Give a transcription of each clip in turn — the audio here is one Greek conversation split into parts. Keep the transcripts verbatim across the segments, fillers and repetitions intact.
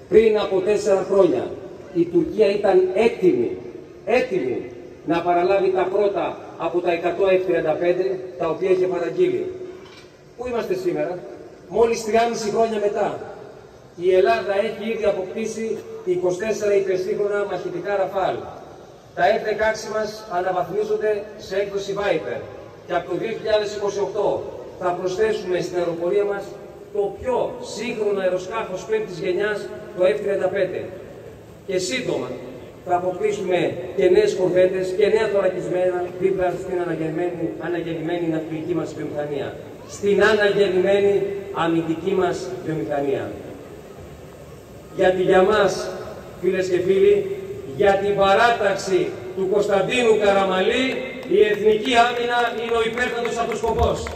Πριν από τέσσερα χρόνια η Τουρκία ήταν έτοιμη, έτοιμη να παραλάβει τα πρώτα από τα εκατό εφ τριάντα πέντε τα οποία είχε παραγγείλει. Πού είμαστε σήμερα? Μόλις τριάμισι χρόνια μετά. Η Ελλάδα έχει ήδη αποκτήσει είκοσι τέσσερα υπερσύγχρονα μαχητικά Ραφάλ. Τα εφ δεκαέξι μας αναβαθμίζονται σε έκδοση Viper και από το δύο χιλιάδες είκοσι οκτώ θα προσθέσουμε στην αεροπορία μας το πιο σύγχρονο αεροσκάφος πέμπτης γενιάς, το εφ τριάντα πέντε. Και σύντομα θα αποκτήσουμε και νέες κορβέτες και νέα θωρακισμένα δίπλα στην αναγεννημένη, αναγεννημένη ναυτιλική μας βιομηχανία. Στην αναγεννημένη αμυντική μας βιομηχανία. Γιατί για μας, φίλες και φίλοι, για την παράταξη του Κωνσταντίνου Καραμαλή, η εθνική άμυνα είναι ο υπέρτατος αυτός σκοπός.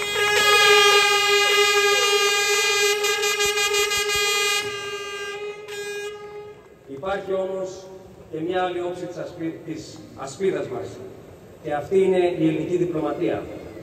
Υπάρχει όμως και μια άλλη όψη της, ασπί... της ασπίδας μας, και αυτή είναι η ελληνική διπλωματία.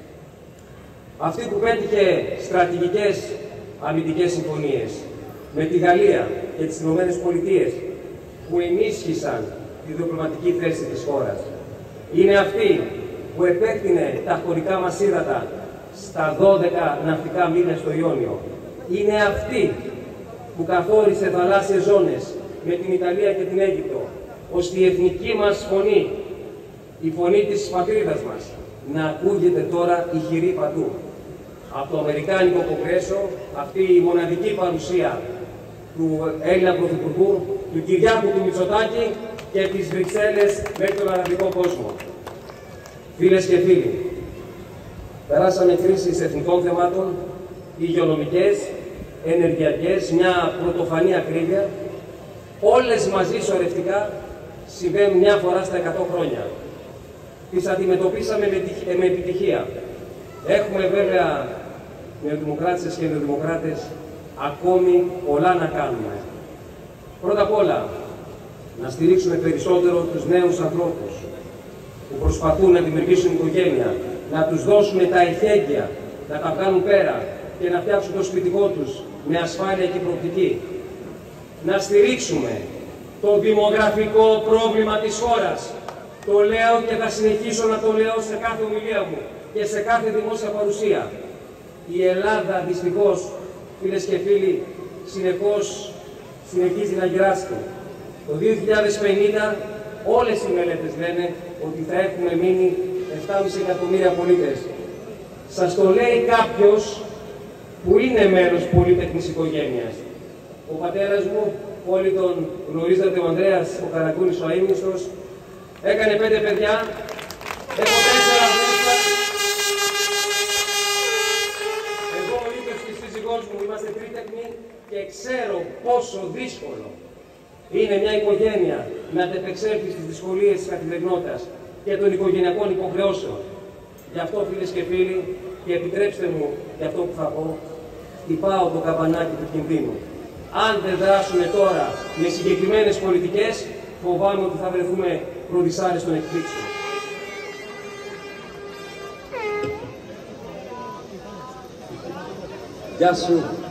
Αυτή που πέτυχε στρατηγικές αμυντικές συμφωνίες με τη Γαλλία και τις Ηνωμένες Πολιτείες, που ενίσχυσαν τη διπλωματική θέση της χώρας. Είναι αυτή που επέκτηνε τα χωρικά μας ύδατα στα δώδεκα ναυτικά μίλια στο Ιόνιο. Είναι αυτή που καθόρισε θαλάσσιες ζώνες με την Ιταλία και την Αίγυπτο, ώστε η εθνική μας φωνή, η φωνή της πατρίδας μας, να ακούγεται τώρα ηχηρή παντού. Από το Αμερικάνικο Κογκρέσο, αυτή η μοναδική παρουσία του Έλληνα Πρωθυπουργού, του Κυριάκου του Μητσοτάκη και τις Βρυξέλλες μέχρι τον αραβικό κόσμο. Φίλες και φίλοι, περάσαμε κρίσεις εθνικών θεμάτων, υγειονομικές, ενεργειακές, μια πρωτοφανή ακρίβεια. Όλες μαζί σωρευτικά συμβαίνουν μια φορά στα εκατό χρόνια. Τις αντιμετωπίσαμε με επιτυχία. Έχουμε βέβαια νεοδημοκράτες και νεοδημοκράτες ακόμη πολλά να κάνουμε. Πρώτα απ' όλα, να στηρίξουμε περισσότερο τους νέους ανθρώπους που προσπαθούν να δημιουργήσουν οικογένεια, να τους δώσουμε τα εχέγγυα, να τα βγάλουν πέρα και να φτιάξουν το σπιτικό τους με ασφάλεια και προοπτική. Να στηρίξουμε το δημογραφικό πρόβλημα της χώρας. Το λέω και θα συνεχίσω να το λέω σε κάθε ομιλία μου και σε κάθε δημόσια παρουσία. Η Ελλάδα δυστυχώς, φίλες και φίλοι, συνεχώς συνεχίζει να γυράσκει. Το δύο χιλιάδες πενήντα όλες οι μελέτες λένε ότι θα έχουμε μείνει επτά κόμμα πέντε εκατομμύρια πολίτες. Σας το λέει κάποιος που είναι μέλος πολύτεχνης οικογένειας. Ο πατέρας μου, όλοι τον γνωρίζατε, ο Ανδρέας, ο Καρακούνης, ο αείμνηστος, έκανε πέντε παιδιά, έχω τέσσερα αδέρφια. Εγώ ο ίδιος και η σύζυγός μου είμαστε τρίτεχνοι και ξέρω πόσο δύσκολο είναι μια οικογένεια να αντεπεξέλθει στις δυσκολίες της καθημερινότητας και των οικογενειακών υποχρεώσεων. Γι' αυτό, φίλες και φίλοι, και επιτρέψτε μου για αυτό που θα πω, χτυπάω το καμπανάκι του κινδύνου. Αν δεν δράσουμε τώρα με συγκεκριμένες πολιτικές, φοβάμαι ότι θα βρεθούμε προδυσάρεστον εκπλήξεων. Γεια σου.